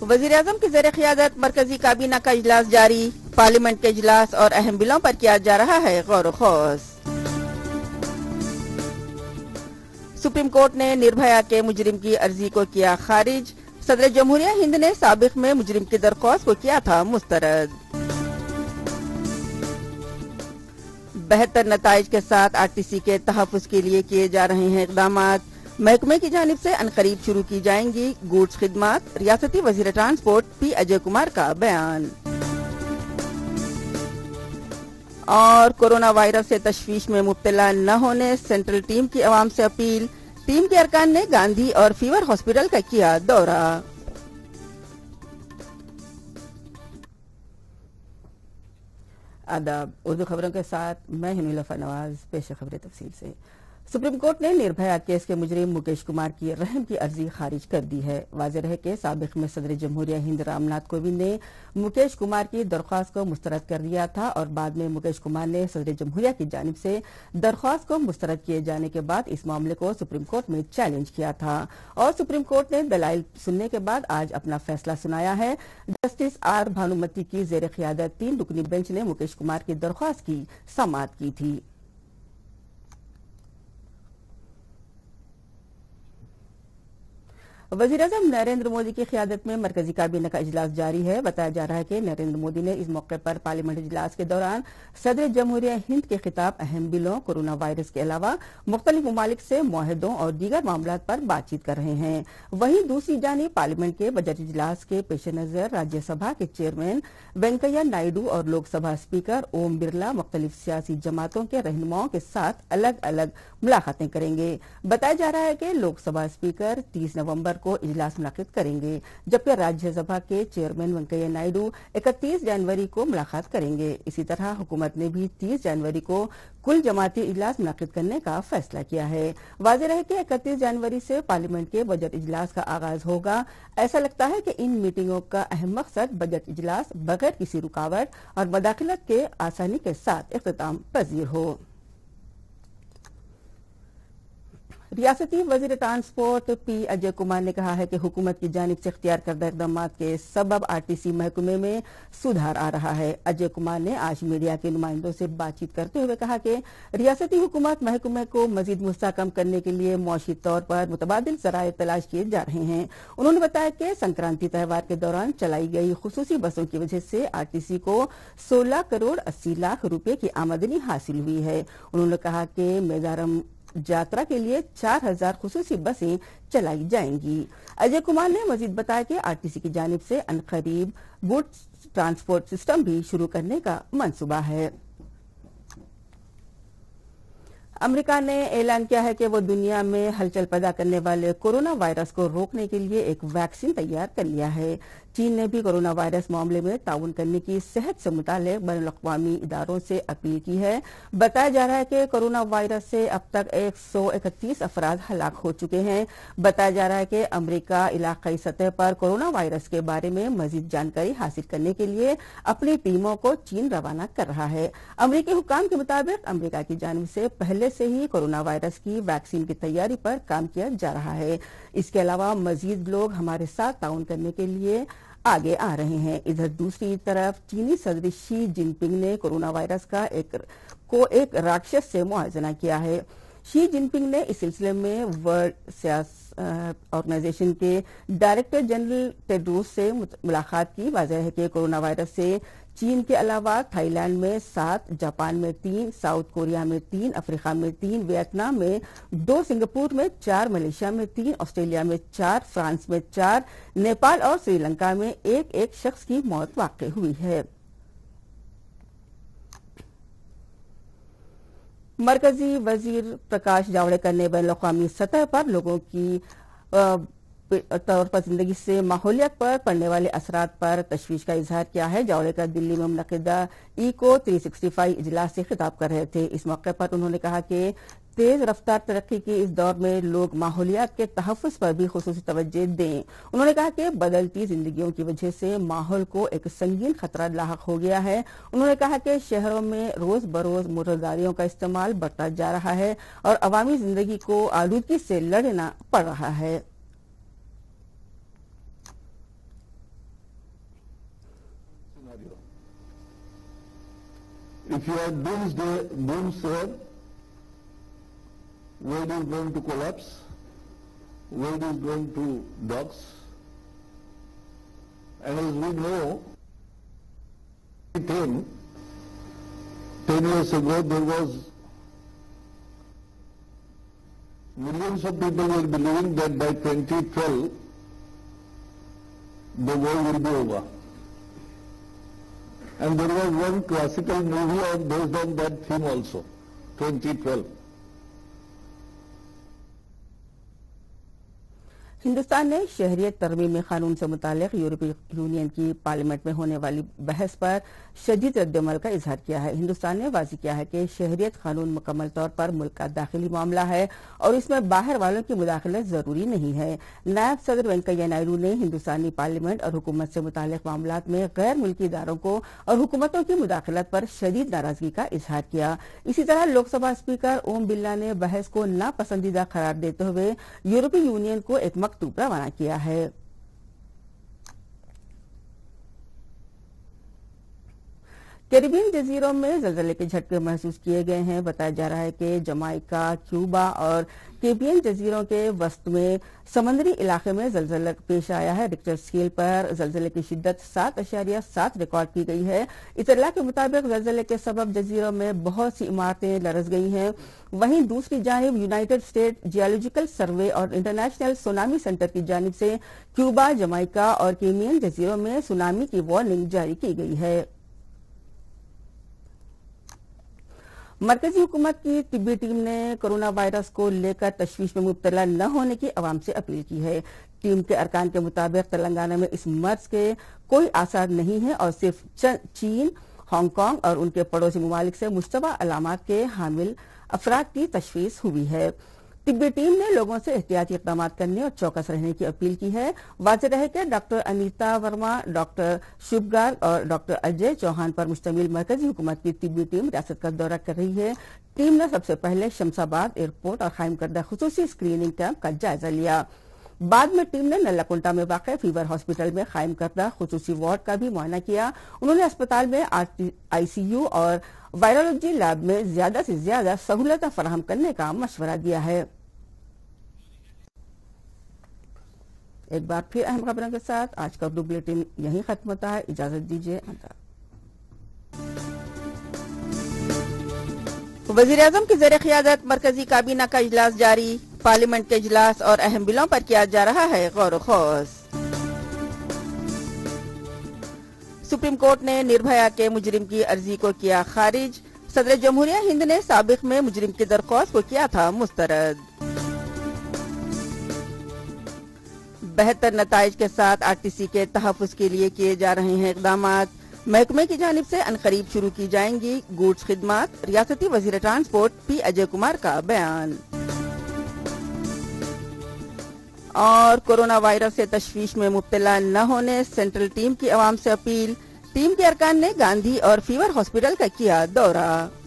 वज़ीर-ए-आज़म की ज़ेर क़ियादत मरकजी काबीना का इजलास जारी। पार्लियामेंट के इजलास और अहम बिलों पर किया जा रहा है गौर ख़ौस। सुप्रीम कोर्ट ने निर्भया के मुजरिम की अर्जी को किया खारिज। सदर जमहूरिया हिंद ने साबिक़ में मुजरिम की दरख्वास्त को किया था मुस्तरद। बेहतर नताइज के साथ आरटीसी के तहफ़्फ़ुज़ के लिए किए जा रहे हैं इक़दामात। महकमे की जानिब से अनकरीब शुरू की जाएंगी गुड्स खिदमात। रियासती वज़ीर ट्रांसपोर्ट पी अजय कुमार का बयान। और कोरोना वायरस से तशवीश में मुब्तला न होने सेंट्रल टीम की अवाम से अपील। टीम के अरकान ने गांधी और फीवर हॉस्पिटल का किया दौरा। आदाब, उर्दू खबरों के साथ मैं हिनुलफा नवाज। पेश खबरें तफसील से। सुप्रीम कोर्ट ने निर्भया केस के मुजरिम मुकेश कुमार की रहम की अर्जी खारिज कर दी है। वाज़ेह रहे कि साबिक़ में सदर जमहूरिया हिंद रामनाथ कोविंद ने मुकेश कुमार की दरख्वास्त को मुस्तरद कर दिया था और बाद में मुकेश कुमार ने सदर जमहूरिया की जानिब से दरख्वास्त को मुस्तरद किए जाने के बाद इस मामले को सुप्रीम कोर्ट में चैलेंज किया था और सुप्रीम कोर्ट ने दलाइल सुनने के बाद आज अपना फैसला सुनाया है। जस्टिस आर भानुमति की ज़ेर क़ियादत 3 रुकनी बेंच ने मुकेश कुमार की दरख्वास्त की समाअत की थी। वज़ीर-ए-आज़म नरेंद्र मोदी की क़ियादत में मरकजी काबीना का इजलास जारी है। बताया जा रहा है कि नरेंद्र मोदी ने इस मौके पर पार्लियामेंट इजलास के दौरान सदर जमहूरिया हिंद के खिताब अहम बिलों, कोरोना वायरस के अलावा मुख्तलिफ ममालिक से मुआहदों और दीगर मामलात पर बातचीत कर रहे हैं। वहीं दूसरी जानिब पार्लियामेंट के बजट इजलास के पेश नज़र राज्यसभा के चेयरमैन वेंकैया नायडू और लोकसभा स्पीकर ओम बिरला मुख्तलिफ सियासी जमातों के रहनुमाओं के साथ अलग अलग मुलाकातें करेंगे। बताया जा रहा है कि लोकसभा स्पीकर 30 नवंबर को इजलास मुलाकात करेंगे, जबकि राज्यसभा के चेयरमैन वेंकैया नायडू 31 जनवरी को मुलाकात करेंगे। इसी तरह हुकूमत ने भी 30 जनवरी को कुल जमाती इजलास मुनाकिद करने का फैसला किया है। वाज़ेह है कि 31 जनवरी से पार्लियामेंट के बजट इजलास का आगाज होगा। ऐसा लगता है कि इन मीटिंगों का अहम मकसद बजट इजलास बगैर किसी रुकावट और मदाखलत के आसानी के साथ इख्तिताम पजीर हो। रियासती वज़ीर ट्रांसपोर्ट पी अजय कुमार ने कहा है कि हुकूमत की जानिब से इख्तियार करदा इक़दामात के सबब आरटीसी महकमे में सुधार आ रहा है। अजय कुमार ने आज मीडिया के नुमाइंदों से बातचीत करते हुए कहा कि रियासती हुकूमत महकमे को मजीद मुस्तहकम करने के लिए मौशी तौर पर मुतबादिल ज़राए तलाश किए जा रहे हैं। उन्होंने बताया कि संक्रांति त्यौहार के दौरान चलाई गई खुसूसी बसों की वजह से आरटीसी को 16 करोड़ 80 लाख रुपए की आमदनी हासिल हुई है। उन्होंने कहा कि मेज़ारम यात्रा के लिए 4000 खुसूसी बसें चलाई जाएंगी। अजय कुमार ने मजीद बताया कि आरटीसी की जानिब से अनकरीब गुड्स ट्रांसपोर्ट सिस्टम भी शुरू करने का मंसूबा है। अमेरिका ने ऐलान किया है कि वो दुनिया में हलचल पैदा करने वाले कोरोना वायरस को रोकने के लिए एक वैक्सीन तैयार कर लिया है। चीन ने भी कोरोना वायरस मामले में ताउन करने की सेहत से मुताल्लिक़ बैनुल-अक़वामी इदारों से अपील की है। बताया जा रहा है कि कोरोना वायरस से अब तक 131 अफराद हलाक हो चुके हैं। बताया जा रहा है कि अमेरिका इलाक़ाई सतह पर कोरोना वायरस के बारे में मजीद जानकारी हासिल करने के लिए अपनी टीमों को चीन रवाना कर रहा है। अमेरिकी हुक्काम के मुताबिक अमेरिका की जानिब से पहले से ही कोरोना वायरस की वैक्सीन की तैयारी पर काम किया जा रहा है। इसके अलावा मजीद लोग हमारे साथ ताउन करने के लिए आगे आ रहे हैं। इधर दूसरी तरफ चीनी सदर शी जिनपिंग ने कोरोना वायरस का एक राक्षस से मुआवजा किया है। शी जिनपिंग ने इस सिलसिले में वर्ल्ड ऑर्गेनाइजेशन के डायरेक्टर जनरल टेड्रोस से मुलाकात की। वाज़ेह है कि कोरोना वायरस से चीन के अलावा थाईलैंड में 7, जापान में 3, साउथ कोरिया में 3, अफ्रीका में 3, वियतनाम में 2, सिंगापुर में 4, मलेशिया में 3, ऑस्ट्रेलिया में 4, फ्रांस में 4, नेपाल और श्रीलंका में एक शख्स की मौत वाक़ई हुई है। मरकजी वजीर प्रकाश जावड़ेकर ने बैनुल-अक़वामी सतह पर लोगों की तौर पर जिंदगी से माहौलियत पर पड़ने वाले असरात पर तशवीश का इजहार किया है। जावड़ेकर दिल्ली में मुनक़िदा इको 365 इजलास से खिताब कर रहे थे। इस मौके पर उन्होंने कहा कि तेज रफ्तार तरक्की के इस दौर में लोग माहौलियात के तहफ़्फ़ुज़ पर भी खुसूसी तवज्जो दें। उन्होंने कहा कि बदलती जिंदगियों की वजह से माहौल को एक संगीन खतरा लाहक हो गया है। उन्होंने कहा कि शहरों में रोज बरोज मोटर गाड़ियों का इस्तेमाल बढ़ता जा रहा है और अवामी जिंदगी को आलूदगी से लड़ना पड़ रहा है। if you have doomsayer, world is going to collapse, world is going to docks, and as we know, 10 years ago there was millions of people were believing that by 2012 the world will be over. And there was one classical movie based on that theme also, 2012. Hindustan ने शहरियत तरमीमी कानून से मुतालिक यूरोपीय union की parliament में होने वाली बहस पर शदीद रद्दअमल का इजहार किया है। हिंदुस्तान ने वाज़ेह किया है कि शहरियत कानून मुकम्मल तौर पर मुल्क का दाखिली मामला है और इसमें बाहर वालों की मुदाखलत जरूरी नहीं है। नायब सदर वेंकैया नायडू ने हिंदुस्तानी पार्लियामेंट और हुकूमत से मुतालिक मामलात में गैर मुल्की इदारों को और हुकूमतों की मुदाखलत पर शदीद नाराजगी का इजहार किया। इसी तरह लोकसभा स्पीकर ओम बिरला ने बहस को नापसंदीदा करार देते हुए यूरोपीय यूनियन को एक मकतूब रवाना किया है। कैरिबियन जजीरों में ज़लज़ले के झटके महसूस किए गए हैं। बताया जा रहा है कि जमाइका, क्यूबा और कैरिबियन जजीरों के वस्त में समुद्री इलाके में ज़लज़ला पेश आया है। रिक्टर स्केल पर ज़लज़ले की शिद्दत 7.7 रिकॉर्ड की गई है। इतला के मुताबिक ज़लज़ले के सबब जजीरों में बहुत सी इमारतें लरज़ गई हैं। वहीं दूसरी जानिब यूनाइटेड स्टेट जियोलॉजिकल सर्वे और इंटरनेशनल सुनामी सेंटर की जानिब से क्यूबा, जमाइका और कैरिबियन जजीरों में सुनामी की वार्निंग जारी की गई है। मरकजी हुकूमत की तिब्बी टीम ने कोरोना वायरस को लेकर तशवीश में मुब्तला न होने की अवाम से अपील की है। टीम के अरकान के मुताबिक तेलंगाना में इस मर्ज के कोई आसार नहीं है और सिर्फ चीन, हांगकांग और उनके पड़ोसी ममालिक से मुश्तबा अलामात के हामिल अफराद की तशवीश हुई है। तिब्बी टीम ने लोगों से एहतियाती इक़दाम करने और चौकस रहने की अपील की है। वाज़ेह रहे कि डॉक्टर अनीता वर्मा, डॉक्टर शुभ गार्ग और डॉक्टर अजय चौहान पर मुश्तमिल मरकजी हुकूमत की तिब्बी टीम रियासत का दौरा कर रही है। टीम ने सबसे पहले शमशाबाद एयरपोर्ट और कायम करदा खुसूसी स्क्रीनिंग कैंप का जायजा लिया। बाद में टीम ने नल्लाकुंटा में वाक़ फीवर हॉस्पिटल में कायम करदा खुसूसी वार्ड का भी मुआयना किया। उन्होंने अस्पताल में ICU और वायरोलॉजी लैब में ज्यादा से ज्यादा सहूलत फराहम करने का मशवरा दिया है। एक बार फिर अहम खबरों के साथ आज का उर्दू बुलेटिन यहीं खत्म होता है। इजाजत दीजिए। वज़ीर-ए-आज़म की ज़ेर क़ियादत मरकजी काबीना का इजलास जारी। पार्लियामेंट के इजलास और अहम बिलों पर किया जा रहा है गौर व खौज। सुप्रीम कोर्ट ने निर्भया के मुजरिम की अर्जी को किया खारिज। सदर जमहूरिया हिंद ने साबिक में मुजरिम की दरख्वास्त को किया था मुस्तरद। बेहतर नताइज के साथ RTC के तहफ़्फ़ुज़ के लिए किए जा रहे हैं इक़दामात। महकमे की जानिब से अनकरीब शुरू की जाएंगी गुड्स खिदमात। रियासती वज़ीर ट्रांसपोर्ट P अजय कुमार का बयान। और कोरोना वायरस से तशवीश में मुब्तला न होने सेंट्रल टीम की अवाम से अपील। टीम के अरकान ने गांधी और फीवर हॉस्पिटल का किया दौरा।